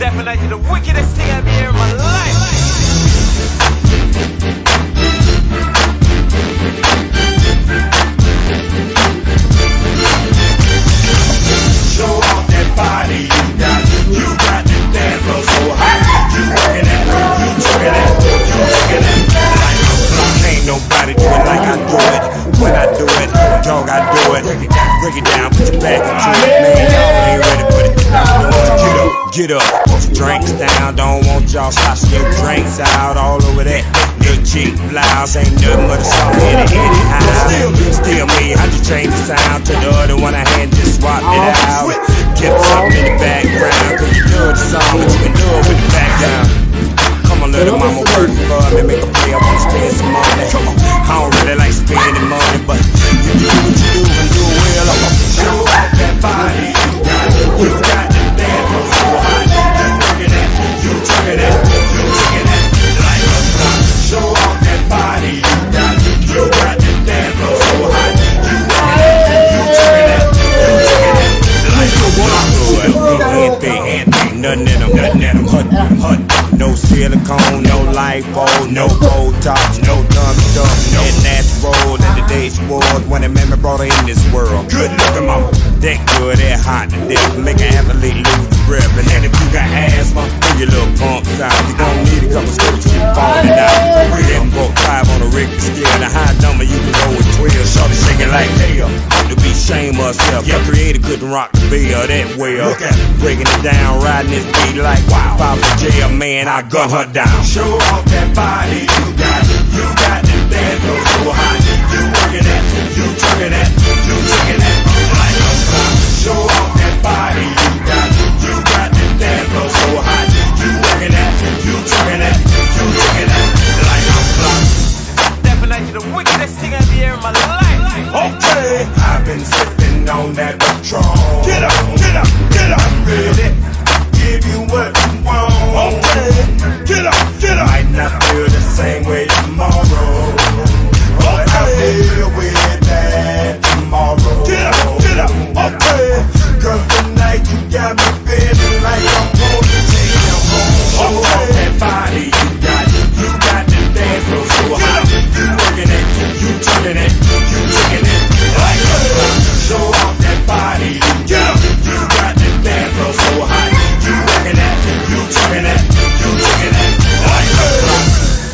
definitely the wickedest thing I've ever in my life. Show off that body you got the dance floor so hot. You working it, you twerking it, you working it like a clock. Ain't nobody do it like I do it. When I do it, dog, I do it. Break it down, put your back into it. Man, y'all ain't ready for it. Get up, put your drinks down. Don't want y'all sloshing your drinks out all over that. Little cheap blouse ain't nothing but a song in it anyhow. Still me, I just change the sound to the other one I had, just swapped it out. Kept something in the background, cause you do the song, but you can do it with the background. Come on, little mama, work for me, make a play, I wanna spend some money. I don't really like spending money, but you do what you do and do it well. I'm gonna show off that body you got the dance floor so hot. You working it, you twerking it, you taking it like a clock. Show off that body you got the dance floor so hot. You working it, you twerking it, you taking it like a clock. Anything, nothing in them, hut. No silicone, no lipo, no Botox, no dumb stuff, no natural. And the day she was when the man brought her in this world. Good looking mama, that good, that hot, that make an athlete lose the breath. And then if you got asthma, pull your little pumps out. You gon' need a couple scoops to keep falling it out. Real broke 5 on the Richter scale. The high number you can go with 12. Shorty shaking like hell, to be shame herself. Your creator couldn't rock the bell that well. Breaking it down, riding this beat like wow. If I was jail, man, I gun her down. Show off that body you got the dance floor so hot. You working it, you twerking it, you taking it like a clock. Show off that body you got the dance floor so hot. You working it, you twerking it, you taking it like a clock. Definitely the wickedest thing I've ever in my life. Okay, I've been sipping on that Patron. Get up, get up, get up. I'm ready. Give you what you want. Okay, get up, get up. Might not feel the same way tomorrow, but I feel with that tomorrow. Get up, okay. Cause tonight you got me feeling like I'm gonna take you home. Show off that body you got the dance floor so hot. You working it, you turning it, you taking it like a clock. Show off that body you got the dance floor so hot. You working it, you turning it, you taking it like a clock.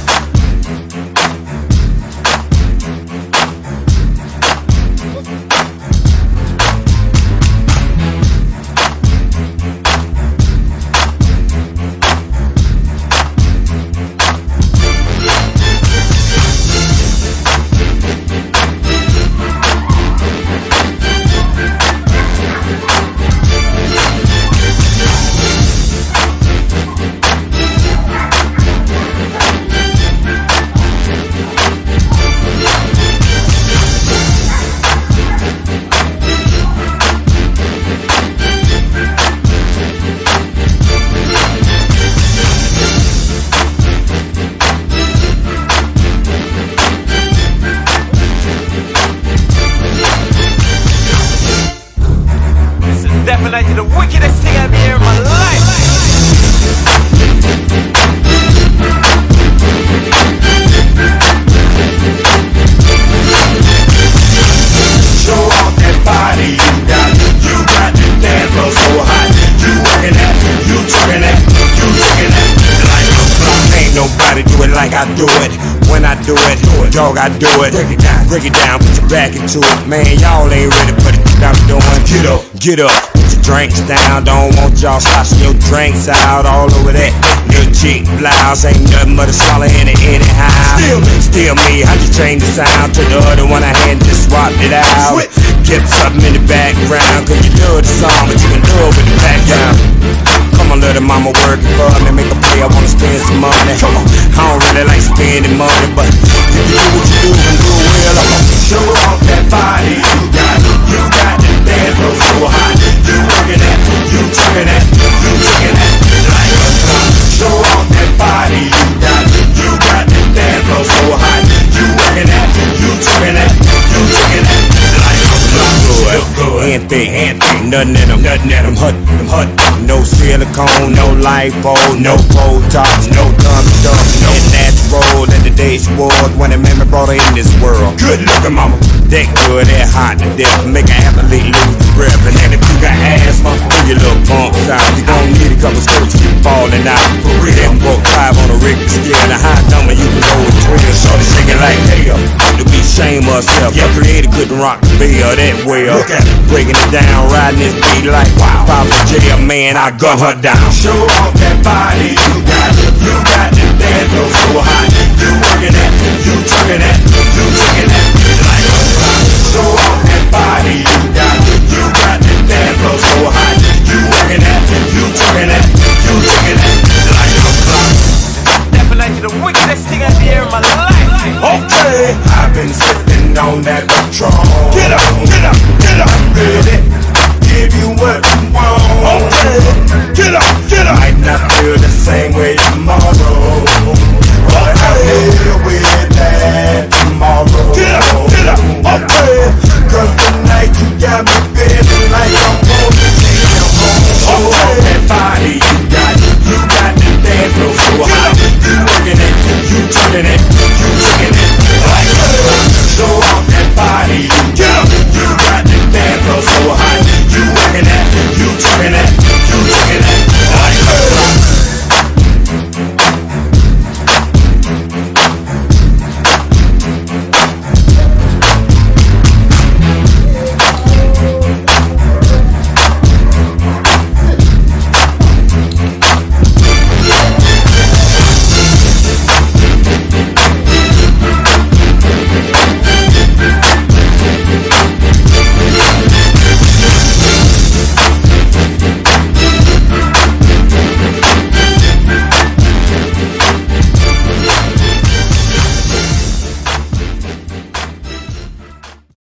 Definitely the wickedest thing I've ever in my life. Show off that body you got the dance floor so hot. You working it, you twerking it, you taking it like a clock. Ain't nobody do it like I do it. When I do it, dog, I do it. Break it down, put your back into it. Man, y'all ain't ready for the shit I'm doing. Get up. Drinks down, don't want y'all sloshing your drinks out all over that. Little cheap blouse ain't nothing but a swallow in it anyhow. Still me, I just changed the sound to the other one I had, just swapped it out. Kept something in the background, cause you do the song, but you can do it with the background. Come on, little mama, work for me, make a play, I wanna spend some money. I don't really like spending money, but you do what you do and do it well. I'm gonna show off that body you got the dance floor so hot. You working it, you twerking it, you taking it like a clock. Show off that body you got the dance floor so hot. You working it, you twerking it, you taking it like a clock. Good, anything, nothing in them, hut. No silicone, no lipo, no Botox, no dumb stuff, no natural. That the day she was when the man brought her in this world. Good looking mama, that good, that hot to death, make an athlete lose the breath. And then if you got asthma, pull your little pumps out. You gon' need a couple skirts if you falling out. For real, them broke 5 on a Richter scale. The high number you can go with 12. Shorty singing like hell, ought to be shame herself. Your creator couldn't rock the bell that well. Look at her, breaking it down, riding this beat like wow. Papa jail, man, I gun her down. Show off that body you got. You got that dance floor so hot. You working that, you twerking that, you taking that.